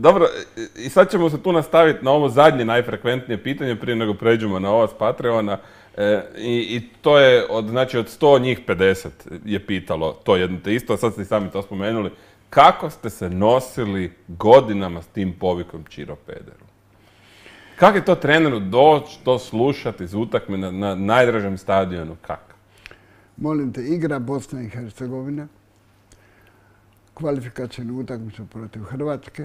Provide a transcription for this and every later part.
Dobro, i sad ćemo se tu nastaviti na ovo zadnje najfrekventnije pitanje prije nego pređemo na ova s Patreona. I to je, znači od 100 njih 50 je pitalo to jedno te isto, a sad ste i sami to spomenuli. Kako ste se nosili godinama s tim povikom Ćiro Pederu? Kako je to treneru doći, to slušati iz utakmice na najdražem stadionu? Kako? Molim te, igra Bosna i Hercegovina, kvalifikacijnu utakmicu protiv Hrvatske,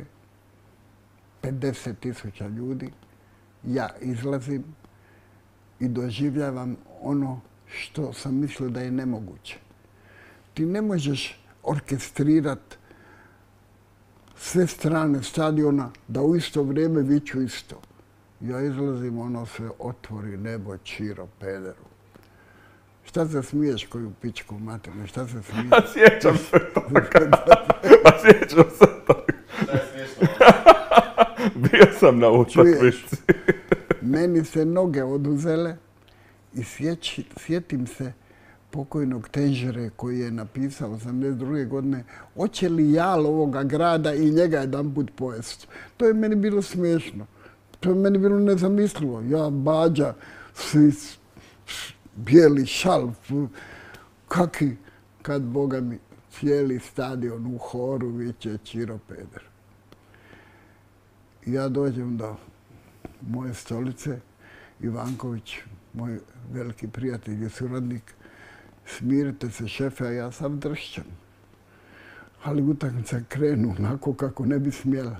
50.000 ljudi, ja izlazim i doživljavam ono što sam mislio da je nemoguće. Ti ne možeš orkestrirati sve strane stadiona da u isto vrijeme viču isto. Ja izlazim, ono se otvori nebo Ćiro Pederu. Šta se smiješ koju pičku materinu? Šta se smiješ? A sjećam se toga. Bio sam na utakmici. Meni se noge oduzele i sjetim se pokojnog Tenžere koji je napisao 1982. godine hoće li jal ovoga grada i njega jedanput pojesti. To je meni bilo smiješno. To je meni bilo nezamislivo. Ja, Bađa, bijeli šal, kaki, kad Boga mi cijeli stadion u horu viče Ćiro Peder. Ja dođem do moje stolice, Ivanković, moj veliki prijatelj i suradnik, smirite se šefe, a ja sam dršćan. Ali utakmica krenu onako kako ne bi smjela.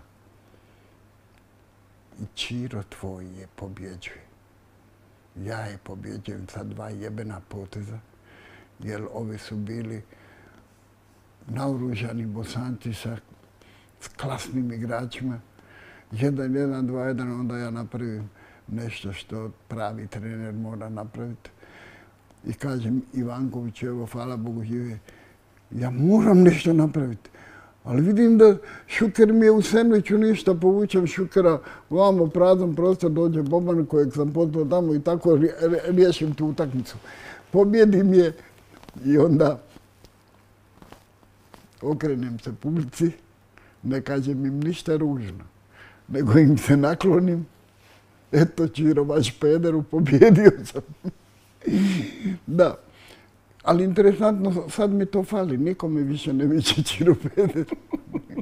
I Ćiro tvoj je pobjeđuje. Ja je pobjeđujem sa 2 jebena poteza, jer ovi su bili naoružani Bosanci sa klasnim igračima. 1-1, 2-1, onda ja napravim nešto što pravi trener mora napraviti. I kažem Ivankoviću, evo, hvala Bogu žive, ja moram nešto napraviti. Ali vidim da Šuker mi je u sendviču ništa, povučem Šukera, vamo prazan prostor, dođe Boban kojeg sam poslao tamo i tako riješim tu utakmicu. Pobjedim je i onda okrenem se publici, ne kažem im ništa ružno, nego im se naklonim. Eto, Ćiro, vaš Pederu, pobjedio sam. Da. Ali interesantno, sad mi to fali. Niko mi više ne viče Ćiro Pederu.